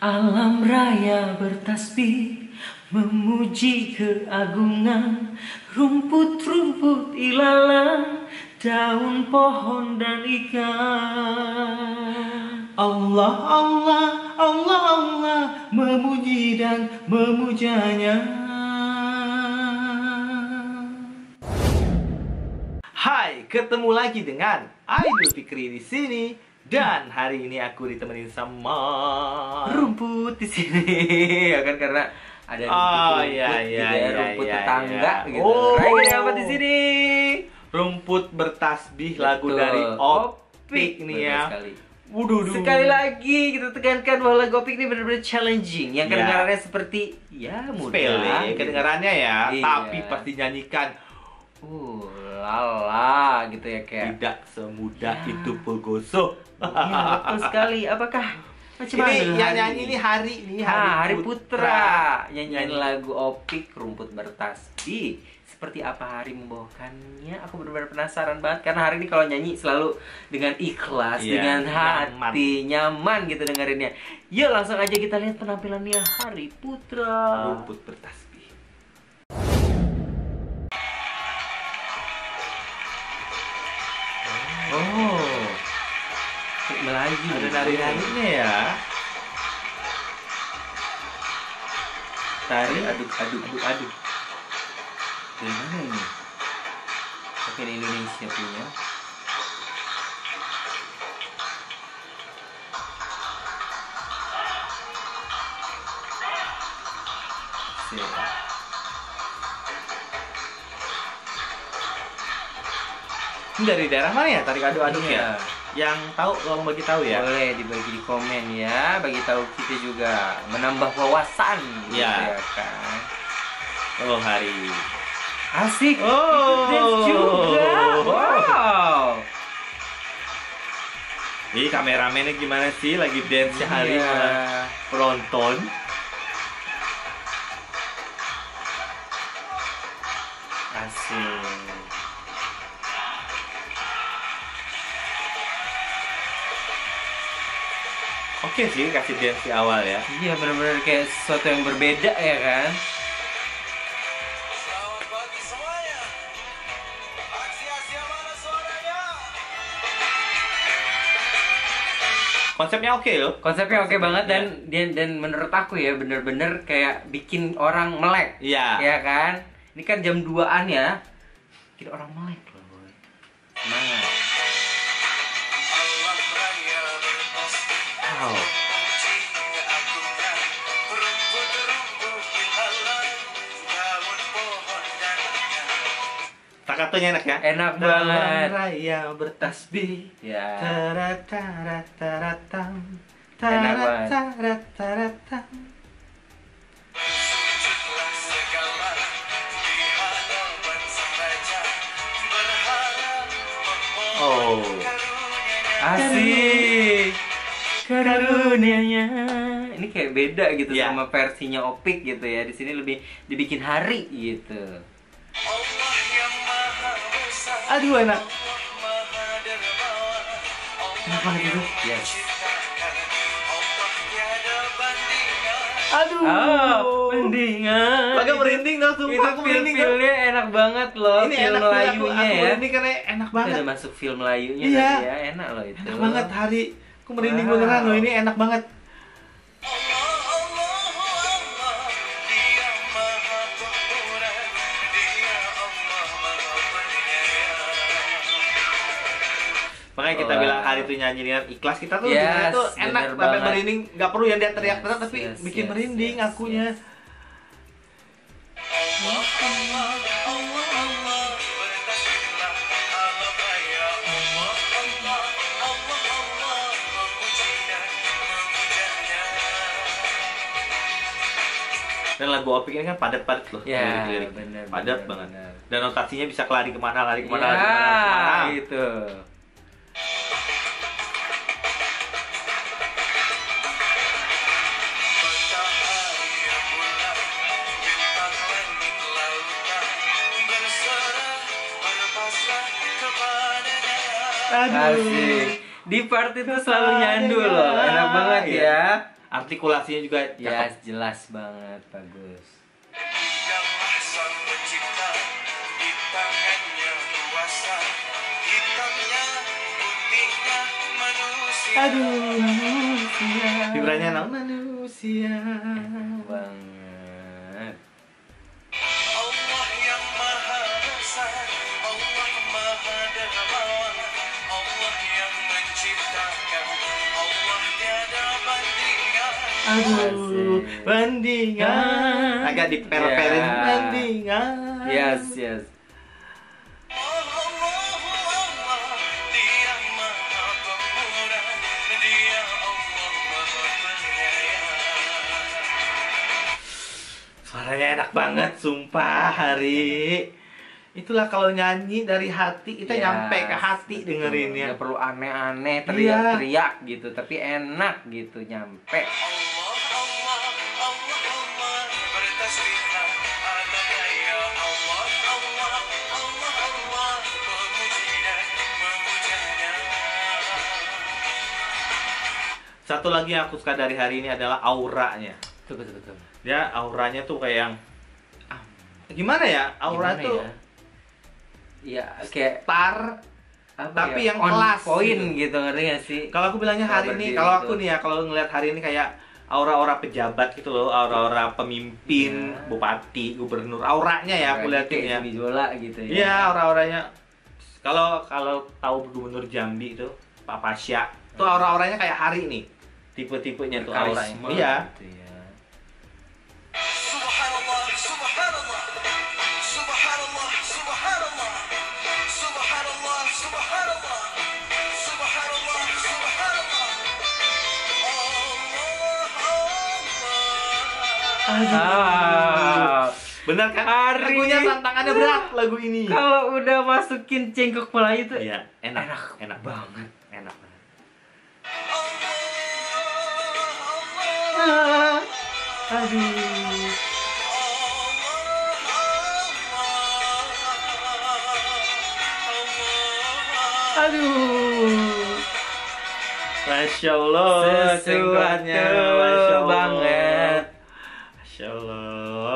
Alam raya bertasbih memuji keagungan, rumput-rumput ilalang, daun pohon dan ikan. Allah, Allah, Allah, Allah, memuji dan memujanya. Hai, ketemu lagi dengan Aidil Fikri di sini. Dan hari ini aku ditemenin sama Rumput di sini, ya kan, karena ada rumput, rumput tetangga gitu. Oh, Rai apa di sini? Rumput bertasbih, lagu Betul. dari Opik nih ya. Sekali lagi kita tekankan bahwa lagu Opik ini benar-benar challenging, yang Ya. kedengarannya seperti ya mudah Sepele gitu. kedengarannya ya, Iya. tapi pasti nyanyikan lala gitu ya, kayak tidak semudah Ya. itu Pogoso. iya, betul sekali. Apakah macam mana Ini yang hari nyanyi ini Hari Putra nyanyiin Nyanyi. lagu Opik, Rumput Bertasbih. Seperti apa Hari membawakannya? Aku benar-benar penasaran banget, karena Hari ini kalau nyanyi selalu dengan ikhlas, Iya, dengan hati, nyaman gitu dengerinnya. Yuk langsung aja kita lihat penampilannya Hari Putra. Rumput bertasbih. Oh, kayak Melayu. Ada nari-narinya ya. Tari aduk. Dari mana ini? Mungkin Indonesia punya. Sip. Ini dari daerah mana ya? Tarik aduk-aduk Iya. ya. Yang tahu tolong bagi tahu ya. Boleh dibagi di komen ya, bagi tahu kita juga, menambah wawasan gitu Iya. ya kan. Oh, Hari. Asik. Oh. Dance juga. Wow. Ih, kameramennya gimana sih lagi dance Hari Iya. sama penonton? Asik. Oke sih kasih dance di awal ya. Iya, benar-benar kayak sesuatu yang berbeda ya kan. Selamat pagi semuanya. Aksi-aksi mana suaranya? Konsepnya oke loh. Konsepnya oke banget, dan Iya. dan menurut aku ya bener-bener kayak bikin orang melek. Iya. Ya kan? Ini kan jam 2-an ya. Bikin orang melek loh, boy. Semangat. Alam raya bertasbih Wow. memuji keagungan, rumput-rumput ilalang, daun pohon dan ikan. Takatunya enak ya. Enak Dalam banget. raya bertasbih. Ya. Tarataratam. Enak banget. Tarataratam. Bersujudlah segala di hadapan sang raja, berharap Oh. memohon karunia-Nya. Asik. Karunianya. Ini kayak beda gitu Ya. sama versinya Opik gitu ya. Di sini lebih dibikin Hari gitu. Allah yang maha besar, Aduh enak. Allah maha dermawan, Enak Allah banget yang itu. Yes. menciptakan, Allah tiada bandingan. Aduh. Mendingan. Agak merinding dong, sumpah Itu aku merinding. feel-feelnya enak banget loh. Ini Film enak banget, Melayunya aku ya. merinding karena enak Itu banget. udah masuk film Melayunya Iya. tadi ya. Enak loh itu. Enak banget Hari. Aku merinding Wow. beneran loh, ini enak banget. Allah, Allah, Allah, Dia maha pemurah, Dia Allah maha penyayang. Makanya kita Wah. bilang Hari itu nyanyi dengan ikhlas, kita tuh Yes, dengarnya tuh enak bener sampai banget. merinding, nggak perlu yang dia teriak-teriak Yes, tapi yes, bikin yes, merinding yes, akunya. yes. Allah, Allah, Allah, Allah, bertasbihlah alam raya. Allah, Allah, Allah, Allah, memuji dan memujanya. Dan lagu Opik ini kan padat-padat loh, Ya, lirik-lirik. bener, Padat bener, banget. bener. Dan notasinya bisa lari kemana, lari kemana, Ya, lari kemana, kemana. gitu. Matahari bulan, bintang langit lautan, berserah berpasrah kepadanya. Asik. Di part itu selalu nyandu loh. Enak banget ya. artikulasinya juga Ya, cakep. jelas banget, bagus. Diamlah sang pencipta, di tangannya kuasa, hitamnya, putihnya manusia. Vibranya anak manusia. Banget. Allah yang maha besar, Allah maha dermawan, Allah yang menciptakan, Allah tiada bandingan. Aduh, bandingan. Agak dipel-pelin Ya. bandingan. Yes. Allah, Dia maha pemurah, Dia Allah maha penyayang. Suaranya enak banget, sumpah Hari. Itulah kalau nyanyi dari hati, kita Yes, nyampe ke hati betul. dengerinnya. Nggak perlu aneh-aneh, Iya. teriak-teriak gitu, tapi enak gitu, nyampe. Allah, bertasbihlah adanya ya Allah, memuji dan memujanya. Satu lagi yang aku suka dari Hari ini adalah auranya. Betul. Dia auranya tuh kayak yang gimana ya? Aura Gimana tuh ya? Iya, kayak tar. apa Tapi ya, yang on kelas point gitu. gitu, ngerti gak sih? Kalau aku bilangnya Kalau Hari ini, berdiri kalau gitu. aku nih ya, kalau ngeliat Hari ini kayak aura-aura pejabat gitu loh, aura-aura pemimpin, Iya. bupati, gubernur, auranya ya aku liatin ya. Kayak Zumi Zola gitu ya. Iya, aura-auranya. Kalau tahu gubernur Jambi itu, Pak Pasya, tuh aura-auranya kayak Hari nih. Tipe-tipenya tuh auranya. Karisma Iya. gitu ya. Subhanallah, subhanallah, subhanallah, subhanallah, subhanallah, subhanallah, subhanallah, subhanallah. Ah, Benar kan? Hari. Lagunya tantangannya berat lagu ini. kalau udah masukin cengkok Melayu tuh Iya, enak, Enak banget. enak banget. Aduh. Aduh. Masya Allah, cengkoknya. sesuatu Masya Allah. banget. Masya Allah.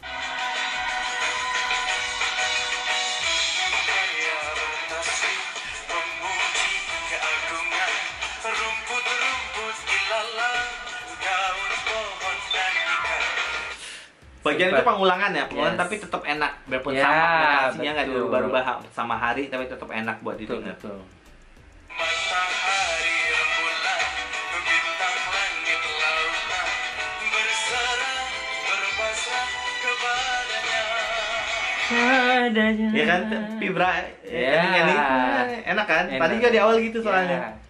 Saya bertasbih memuji keagungan, rumput-rumput ilalang, daun pohon dan ikan. Bagian itu Super. pengulangan ya, pengulangan Yes. tapi tetap enak. Biarpun Ya, sama narasinya nggak betul. dirubah-rubah sama Hari, tapi tetap enak buat didengar. Betul. Matahari rembulan, bintang langit lautan, berserah berpasrah kepadanya. Adanya. Ya kan, Fibra Ya. ini enak kan? Enak. Tadi juga di awal gitu soalnya. Ya.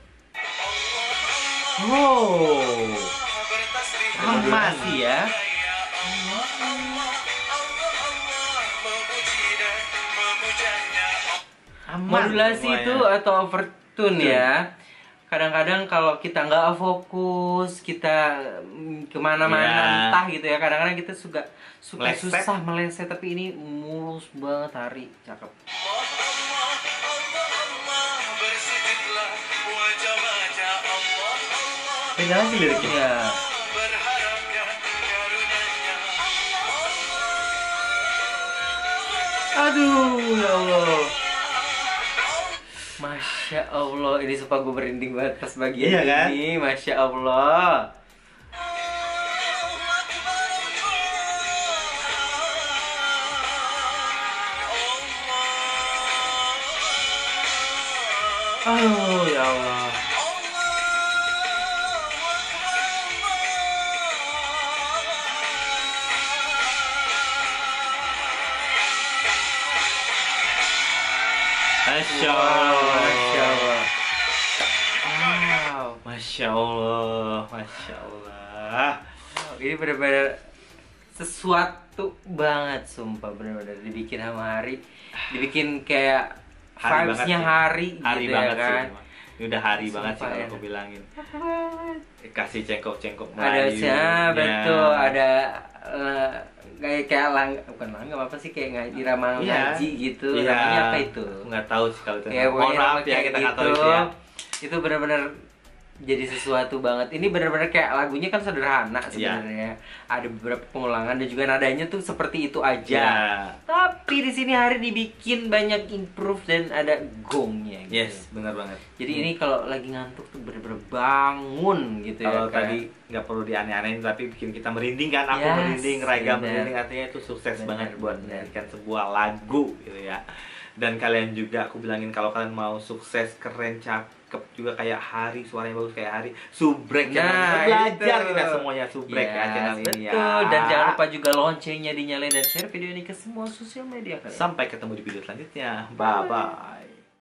Oh, Bertasbih aman. Modulasi ya. memuji dan memujanya. Aman. Modulasi semuanya. itu atau overtune ya. Kadang-kadang kalau kita nggak fokus, kita kemana-mana Ya. entah gitu ya. Kadang-kadang kita suka Meleset. susah meleset, tapi ini mulus banget. Hari cakep. Bersujudlah wajah-wajah Allah, Beda lagi liriknya. Ya. berharapkan karunia-Nya. Aduh, ya Allah. Masya Allah, ini sumpah gue merinding banget pas bagian Iya kan? ini. Masya Allah. Oh, ya Allah. Masya Allah. Masya Allah. Wow. Masya Allah. Masya Allah. Ini benar-benar sesuatu banget, sumpah, benar-benar dibikin sama Hari, dibikin kayak Hari vibes-nya banget sih. Hari, Hari gitu banget ya kan. sih. Ini udah Hari banget sih Sumpah, kalau ya. aku bilangin. Kasih cengkok-cengkok Ada Melayu. sih, betul, ada kayak bukan langgam apa sih, kayak irama Iya. ngaji gitu. Iya. Namanya apa itu? Aku nggak tahu sih kalau itu. Kayak Mohon pokoknya maaf ya kayak kita nggak tahu gitu. itu ya. Itu benar-benar jadi sesuatu banget. Ini benar-benar kayak lagunya kan sederhana Iya. sebenarnya. Ada beberapa pengulangan dan juga nadanya tuh seperti itu aja. Ya. Tapi di sini Hari dibikin banyak improve dan ada gongnya gitu. Yes, benar banget. Jadi ini kalau lagi ngantuk tuh bener-bener bangun gitu Kalau ya kan. tadi nggak perlu dianeh-anehin tapi bikin kita merinding kan, aku Yes, merinding, Raiga benar. merinding, artinya itu sukses Benar, banget buat benar. menjadikan sebuah lagu gitu ya. Dan kalian juga aku bilangin kalau kalian mau sukses, keren, cakep juga kayak Hari, suaranya bagus kayak Hari, subrek ya. Nah, Belajar itu. kita semuanya subrek ya channel ini ya. betul. Dan jangan lupa juga loncengnya dinyalain dan share video ini ke semua sosial media kalian. Sampai ketemu di video selanjutnya. Bye bye.